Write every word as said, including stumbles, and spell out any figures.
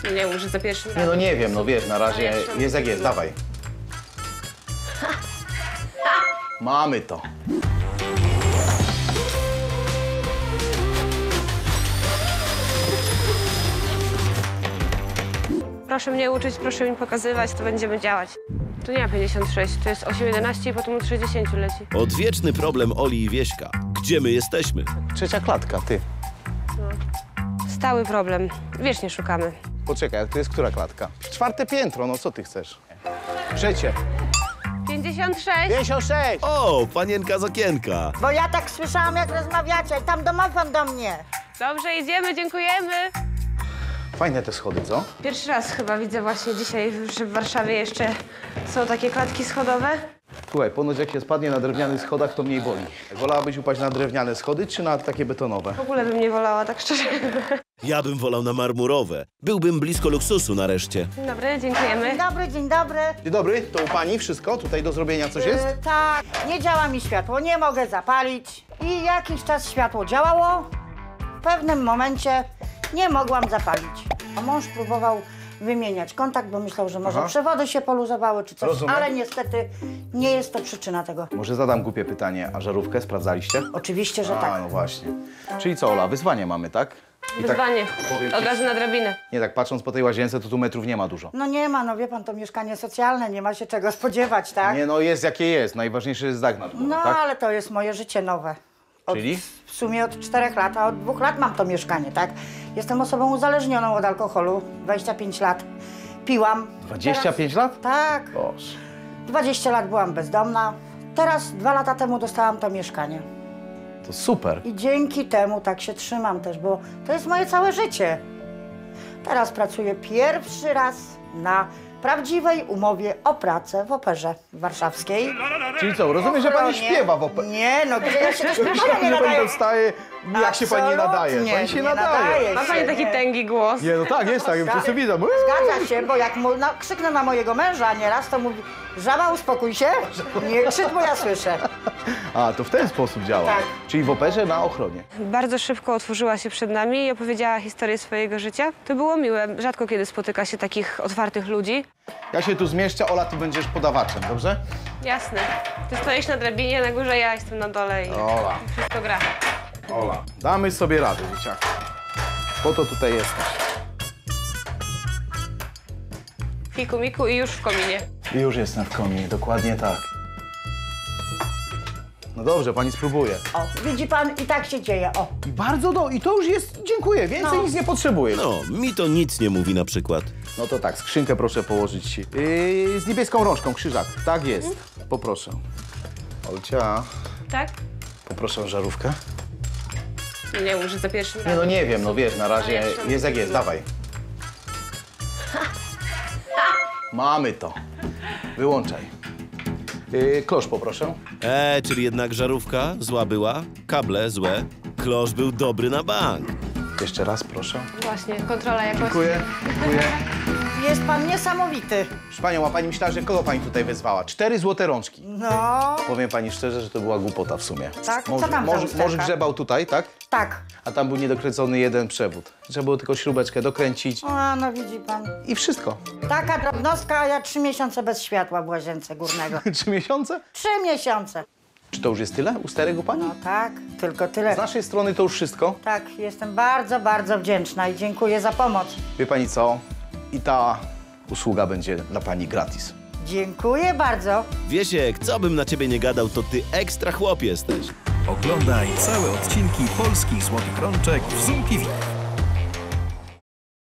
No nie, może za pierwszym razem. Nie, no nie wiem, no wiesz, na razie jest jak jest, dawaj. Mamy to. Proszę mnie uczyć, proszę mi pokazywać, to będziemy działać. Tu nie ma pięćdziesiąt sześć, to jest osiem jedenaście i potem od sześćdziesięciu leci. Odwieczny problem Oli i Wieśka. Gdzie my jesteśmy? Trzecia klatka, ty. Stały problem. Wiecznie szukamy. Poczekaj, to jest która klatka? Czwarte piętro, no co ty chcesz? Trzecie. pięćdziesiąt sześć! pięćdziesiąt sześć! O, panienka z okienka. Bo ja tak słyszałam, jak rozmawiacie. Tam domofon do mnie. Dobrze, idziemy, dziękujemy. Fajne te schody, co? Pierwszy raz chyba widzę właśnie dzisiaj, że w Warszawie jeszcze są takie klatki schodowe. Słuchaj, ponoć jak się spadnie na drewnianych schodach, to mniej boli. Wolałabyś upaść na drewniane schody, czy na takie betonowe? W ogóle bym nie wolała, tak szczerze. Ja bym wolał na marmurowe. Byłbym blisko luksusu nareszcie. Dzień dobry, dziękujemy. Dzień dobry, dzień dobry. Dzień dobry, to u pani wszystko? Tutaj do zrobienia coś jest? Yy, tak, nie działa mi światło, nie mogę zapalić. I jakiś czas światło działało. W pewnym momencie nie mogłam zapalić. A mąż próbował wymieniać kontakt, bo myślał, że może Aha. przewody się poluzowały czy coś, Rozumiem. ale niestety nie jest to przyczyna tego. Może zadam głupie pytanie, a żarówkę sprawdzaliście? Oczywiście, że A, tak. no właśnie. Czyli co, Ola, wyzwanie mamy, tak? I Wyzwanie. Tak, powiem Od ci- razu na drabinę. Nie, tak patrząc po tej łazience, to tu metrów nie ma dużo. No nie ma, no wie pan, to mieszkanie socjalne, nie ma się czego spodziewać, tak? Nie, no jest jakie jest. Najważniejsze jest dach nad głową, No, tak? ale to jest moje życie nowe. Od, Czyli? W sumie od czterech lat, a od dwóch lat mam to mieszkanie, tak? Jestem osobą uzależnioną od alkoholu, dwadzieścia pięć lat. Piłam. dwadzieścia pięć Teraz, lat? Tak. Boże. dwadzieścia lat byłam bezdomna. Teraz, dwa lata temu dostałam to mieszkanie. To super. I dzięki temu tak się trzymam też, bo to jest moje całe życie. Teraz pracuję pierwszy raz na prawdziwej umowie o pracę w Operze Warszawskiej. Czyli co, rozumiem, że pani Ochronie. śpiewa w operze. Nie, no gdzie ja się do śpiewania Myślałem, nie że pani nadaję. dostaje, jak się pani nie nadaje. Absolutnie, Pani się nie nadaje. nadaje. Ma pani taki tęgi głos. Nie, no tak, jest tak, ja wszyscy widzą. Zgadza się, bo jak mu, no, krzyknę na mojego męża nieraz, to mówi: żaba, uspokój się, nie krzycz, bo ja słyszę. A, to w ten sposób działa. Tak. Czyli w operze na ochronie. Bardzo szybko otworzyła się przed nami i opowiedziała historię swojego życia. To było miłe. Rzadko kiedy spotyka się takich otwartych ludzi. Ja się tu zmieszczę, Ola, ty będziesz podawaczem, dobrze? Jasne. Ty stoisz na drabinie, na górze, ja jestem na dole i Ola. wszystko gra. Ola. Damy sobie radę, dzieciaki. Po to tutaj jesteś. Fiku, miku i już w kominie. I już jestem w kominie, dokładnie tak. No dobrze, pani spróbuje. O, widzi pan, i tak się dzieje, o. I bardzo do... I to już jest... Dziękuję, więcej No. nic nie potrzebuję. No, mi to nic nie mówi na przykład. No to tak, skrzynkę proszę położyć yy, z niebieską rączką, krzyżak. Tak jest. Poproszę. Olcia, Tak? poproszę o żarówkę. No nie, może za pierwszym Nie, razem. no nie wiem, no wiesz, na razie Ale jeszcze- jest jak jest, dawaj. Mamy to. Wyłączaj. Yy, klosz poproszę. E, czyli jednak żarówka zła była, kable złe, klosz był dobry na bank. Jeszcze raz, proszę. Właśnie, kontrola jakości. Dziękuję, dziękuję. Jest pan niesamowity. Proszę panią, a pani myślała, że kogo pani tutaj wezwała? Cztery złote rączki. No, Powiem pani szczerze, że to była głupota w sumie. Tak? Co Może, tam za może, lusterka? może grzebał tutaj, tak? tak. A tam był niedokręcony jeden przewód. Trzeba było tylko śrubeczkę dokręcić O, no widzi pan. i wszystko. Taka drobnostka, a ja trzy miesiące bez światła w łazience górnego. Trzy miesiące? Trzy miesiące. Czy to już jest tyle? Usterek u pani? No tak, tylko tyle. Z naszej strony to już wszystko. Tak, jestem bardzo, bardzo wdzięczna i dziękuję za pomoc. Wie pani co? I ta usługa będzie dla pani gratis. Dziękuję bardzo. Wiesiek, co bym na ciebie nie gadał, to ty ekstra chłop jesteś. Oglądaj całe odcinki polskich Złotych Rączek w Zoom T V.